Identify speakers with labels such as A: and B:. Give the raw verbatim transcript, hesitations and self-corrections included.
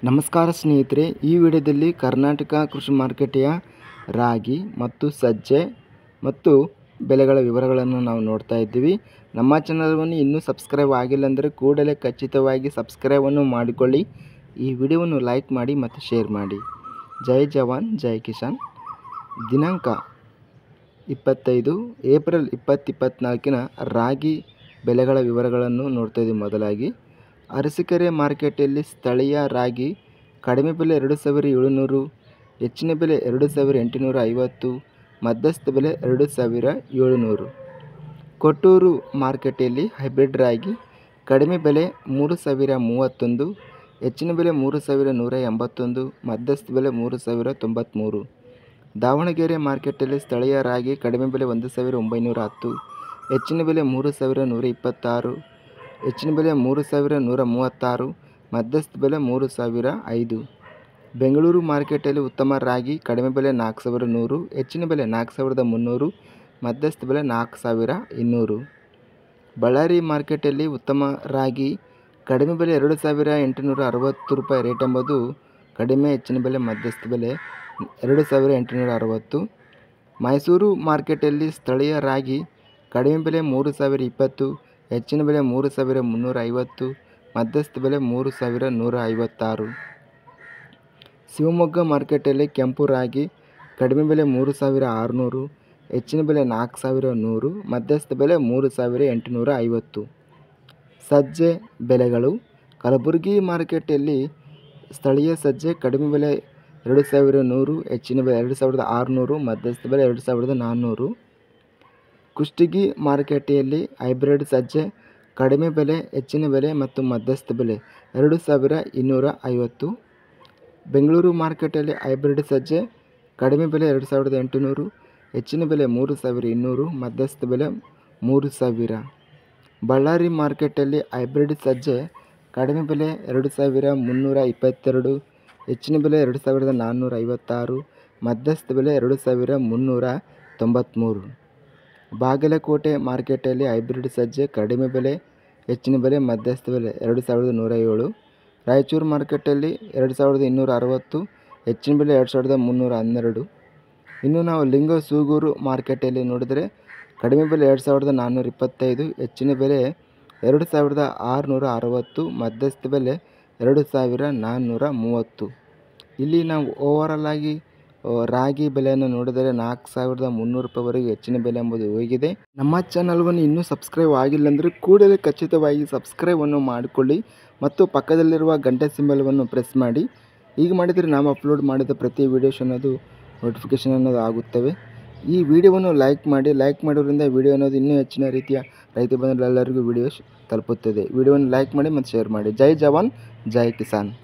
A: ನಮಸ್ಕಾರ ಸ್ನೇಹಿತರೆ, ಈ ವಿಡಿಯೋದಲ್ಲಿ ಕರ್ನಾಟಕ ಕೃಷಿ ಮಾರುಕಟ್ಟೆಯ ರಾಗಿ ಮತ್ತು ಸಜ್ಜೆ ಮತ್ತು ಬೆಲೆಗಳ ವಿವರಗಳನ್ನು ನಾವು ನೋಡ್ತಾ ಇದ್ದೀವಿ. ನಮ್ಮ ಚಾನಲನ್ನು ಇನ್ನೂ ಸಬ್ಸ್ಕ್ರೈಬ್ ಆಗಿಲ್ಲ ಅಂದರೆ ಕೂಡಲೇ ಖಚಿತವಾಗಿ ಸಬ್ಸ್ಕ್ರೈಬನ್ನು ಮಾಡಿಕೊಳ್ಳಿ. ಈ ವಿಡಿಯೋವನ್ನು ಲೈಕ್ ಮಾಡಿ ಮತ್ತು ಶೇರ್ ಮಾಡಿ. ಜೈ ಜವಾನ್ ಜೈ ಕಿಸಾನ್. ದಿನಾಂಕ ಇಪ್ಪತ್ತೈದು ಏಪ್ರಿಲ್ ಇಪ್ಪತ್ತು ಇಪ್ಪತ್ತ್ನಾಲ್ಕಿನ ರಾಗಿ ಬೆಲೆಗಳ ವಿವರಗಳನ್ನು ನೋಡ್ತಾ ಇದ್ದೀವಿ. ಮೊದಲಾಗಿ ಅರಸೀಕೆರೆ ಮಾರುಕಟ್ಟೆಯಲ್ಲಿ ಸ್ಥಳೀಯ ರಾಗಿ ಕಡಿಮೆ ಬೆಲೆ ಎರಡು ಸಾವಿರ ಏಳುನೂರು, ಹೆಚ್ಚಿನ ಬೆಲೆ ಎರಡು ಸಾವಿರ ಎಂಟುನೂರ ಐವತ್ತು, ಮಧ್ಯಸ್ಥ ಬೆಲೆ ಎರಡು ಸಾವಿರ ಏಳುನೂರು. ಕೊಟ್ಟೂರು ಮಾರುಕಟ್ಟೆಯಲ್ಲಿ ಹೈಬ್ರಿಡ್ ರಾಗಿ ಕಡಿಮೆ ಬೆಲೆ ಮೂರು ಸಾವಿರ ಮೂವತ್ತೊಂದು, ಹೆಚ್ಚಿನ ಬೆಲೆ ಮೂರು ಸಾವಿರ ನೂರ ಎಂಬತ್ತೊಂದು, ಮಧ್ಯಸ್ಥ ಬೆಲೆ ಮೂರು ಸಾವಿರ ತೊಂಬತ್ತ್ಮೂರು. ದಾವಣಗೆರೆ ಮಾರುಕಟ್ಟೆಯಲ್ಲಿ ಸ್ಥಳೀಯ ರಾಗಿ ಕಡಿಮೆ ಬೆಲೆ ಒಂದು ಸಾವಿರ ಒಂಬೈನೂರ ಹತ್ತು, ಹೆಚ್ಚಿನ ಬೆಲೆ ಮೂರು ಸಾವಿರ ನೂರ ಇಪ್ಪತ್ತಾರು, ಹೆಚ್ಚಿನ ಬೆಲೆ ಮೂರು ಸಾವಿರ ನೂರ ಮೂವತ್ತಾರು, ಮಧ್ಯಸ್ಥ ಬೆಲೆ ಮೂರು ಸಾವಿರ ಐದು. ಬೆಂಗಳೂರು ಮಾರುಕಟ್ಟೆಯಲ್ಲಿ ಉತ್ತಮ ರಾಗಿ ಕಡಿಮೆ ಬೆಲೆ ನಾಲ್ಕು ಸಾವಿರ ನೂರು, ಹೆಚ್ಚಿನ ಬೆಲೆ ನಾಲ್ಕು ಸಾವಿರದ ಮುನ್ನೂರು, ಮಧ್ಯಸ್ಥ ಬೆಲೆ ನಾಲ್ಕು ಸಾವಿರ ಇನ್ನೂರು. ಬಳ್ಳಾರಿ ಮಾರುಕಟ್ಟೆಯಲ್ಲಿ ಉತ್ತಮ ರಾಗಿ ಕಡಿಮೆ ಬೆಲೆ ಎರಡು ಸಾವಿರ ಎಂಟುನೂರ ಅರವತ್ತು ರೂಪಾಯಿ ರೇಟ್ ಎಂಬುದು ಕಡಿಮೆ, ಹೆಚ್ಚಿನ ಬೆಲೆ ಮಧ್ಯಸ್ಥ ಬೆಲೆ ಎರಡು ಸಾವಿರ ಎಂಟುನೂರ ಅರವತ್ತು. ಮೈಸೂರು ಮಾರುಕಟ್ಟೆಯಲ್ಲಿ ಸ್ಥಳೀಯ ರಾಗಿ ಕಡಿಮೆ ಬೆಲೆ ಮೂರು ಸಾವಿರ ಇಪ್ಪತ್ತು, ಹೆಚ್ಚಿನ ಬೆಲೆ ಮೂರು ಸಾವಿರ ಮುನ್ನೂರ ಐವತ್ತು, ಮಧ್ಯಸ್ಥ ಬೆಲೆ ಮೂರು ಸಾವಿರ ನೂರ ಐವತ್ತಾರು. ಶಿವಮೊಗ್ಗ ಮಾರುಕಟ್ಟೆಯಲ್ಲಿ ಕೆಂಪು ರಾಗಿ ಕಡಿಮೆ ಬೆಲೆ ಮೂರು ಸಾವಿರ ಆರುನೂರು, ಹೆಚ್ಚಿನ ಬೆಲೆ ನಾಲ್ಕು ಸಾವಿರ ನೂರು, ಮಧ್ಯಸ್ಥ ಬೆಲೆ ಮೂರು ಸಾವಿರ ಎಂಟುನೂರ ಐವತ್ತು. ಸಜ್ಜೆ ಬೆಲೆಗಳು ಕಲಬುರಗಿ ಮಾರುಕಟ್ಟೆಯಲ್ಲಿ ಸ್ಥಳೀಯ ಸಜ್ಜೆ ಕಡಿಮೆ ಬೆಲೆ ಎರಡು ಸಾವಿರ ನೂರು, ಹೆಚ್ಚಿನ ಬೆಲೆ ಎರಡು ಸಾವಿರದ ಆರುನೂರು, ಮಧ್ಯಸ್ಥ ಬೆಲೆ ಎರಡು ಸಾವಿರದ ನಾನ್ನೂರು. ಕುಷ್ಟಗಿ ಮಾರುಕಟ್ಟೆಯಲ್ಲಿ ಹೈಬ್ರಿಡ್ ಸಜ್ಜೆ ಕಡಿಮೆ ಬೆಲೆ, ಹೆಚ್ಚಿನ ಬೆಲೆ ಮತ್ತು ಮಧ್ಯಸ್ಥ ಬೆಲೆ ಎರಡು ಸಾವಿರ ಇನ್ನೂರ ಐವತ್ತು. ಬೆಂಗಳೂರು ಮಾರುಕಟ್ಟೆಯಲ್ಲಿ ಹೈಬ್ರಿಡ್ ಸಜ್ಜೆ ಕಡಿಮೆ ಬೆಲೆ ಎರಡು ಸಾವಿರದ ಎಂಟುನೂರು, ಹೆಚ್ಚಿನ ಬೆಲೆ ಮೂರು ಸಾವಿರ ಇನ್ನೂರು, ಮಧ್ಯಸ್ಥ ಬೆಲೆ ಮೂರು ಸಾವಿರ. ಬಳ್ಳಾರಿ ಮಾರುಕಟ್ಟೆಯಲ್ಲಿ ಹೈಬ್ರಿಡ್ ಸಜ್ಜೆ ಕಡಿಮೆ ಬೆಲೆ ಎರಡು ಸಾವಿರ ಮುನ್ನೂರ ಇಪ್ಪತ್ತೆರಡು, ಹೆಚ್ಚಿನ ಬೆಲೆ ಎರಡು ಸಾವಿರದ ನಾನ್ನೂರ ಐವತ್ತಾರು, ಮಧ್ಯಸ್ಥ ಬೆಲೆ ಎರಡು ಸಾವಿರ ಮುನ್ನೂರ ತೊಂಬತ್ತ್ಮೂರು. ಬಾಗಲಕೋಟೆ ಮಾರುಕಟ್ಟೆಯಲ್ಲಿ ಹೈಬ್ರಿಡ್ ಸಜ್ಜೆ ಕಡಿಮೆ ಬೆಲೆ, ಹೆಚ್ಚಿನ ಬೆಲೆ ಮಧ್ಯಸ್ಥ ಬೆಲೆ ಎರಡು ಸಾವಿರದ ನೂರ ಏಳು. ರಾಯಚೂರು ಮಾರುಕಟ್ಟೆಯಲ್ಲಿ ಎರಡು ಸಾವಿರದ ಇನ್ನೂರ ಅರವತ್ತು, ಹೆಚ್ಚಿನ ಬೆಲೆ ಎರಡು ಸಾವಿರದ ಮುನ್ನೂರ ಹನ್ನೆರಡು. ಇನ್ನು ನಾವು ಲಿಂಗಸೂಗೂರು ಮಾರುಕಟ್ಟೆಯಲ್ಲಿ ನೋಡಿದರೆ ಕಡಿಮೆ ಬೆಲೆ ಎರಡು ಸಾವಿರದ ನಾನ್ನೂರ ಇಪ್ಪತ್ತೈದು, ಹೆಚ್ಚಿನ ಬೆಲೆ ಎರಡು ಸಾವಿರದ ಆರುನೂರ ಅರವತ್ತು, ಮಧ್ಯಸ್ಥ ಬೆಲೆ ಎರಡು ಸಾವಿರ ನಾನ್ನೂರ ಮೂವತ್ತು. ಇಲ್ಲಿ ನಾವು ಓವರಾಲ್ ಆಗಿ ರಾಗಿ ಬೆಲೆಯನ್ನು ನೋಡಿದರೆ ನಾಲ್ಕು ಸಾವಿರದ ಮುನ್ನೂರು ರೂಪಾಯಿವರೆಗೆ ಹೆಚ್ಚಿನ ಬೆಲೆ ಎಂಬುದು ಹೋಗಿದೆ. ನಮ್ಮ ಚಾನಲ್ವನ್ನು ಇನ್ನೂ ಸಬ್ಸ್ಕ್ರೈಬ್ ಆಗಿಲ್ಲ ಅಂದರೆ ಕೂಡಲೇ ಖಚಿತವಾಗಿ ಸಬ್ಸ್ಕ್ರೈಬನ್ನು ಮಾಡಿಕೊಳ್ಳಿ ಮತ್ತು ಪಕ್ಕದಲ್ಲಿರುವ ಗಂಟೆ ಸಿಂಬಲವನ್ನು ಪ್ರೆಸ್ ಮಾಡಿ. ಈಗ ಮಾಡಿದರೆ ನಾವು ಅಪ್ಲೋಡ್ ಮಾಡಿದ ಪ್ರತಿ ವೀಡಿಯೋಸ್ ಅನ್ನೋದು ನೋಟಿಫಿಕೇಷನ್ ಅನ್ನೋದು ಆಗುತ್ತವೆ. ಈ ವಿಡಿಯೋವನ್ನು ಲೈಕ್ ಮಾಡಿ. ಲೈಕ್ ಮಾಡೋದ್ರಿಂದ ವಿಡಿಯೋ ಅನ್ನೋದು ಇನ್ನೂ ಹೆಚ್ಚಿನ ರೀತಿಯ ರೈತ ಬಂಧುಗಳೆಲ್ಲರಿಗೂ ವಿಡಿಯೋಸ್ ತಲುಪುತ್ತದೆ. ವಿಡಿಯೋವನ್ನು ಲೈಕ್ ಮಾಡಿ ಮತ್ತು ಶೇರ್ ಮಾಡಿ. ಜೈ ಜವಾನ್ ಜೈ ಕಿಸಾನ್.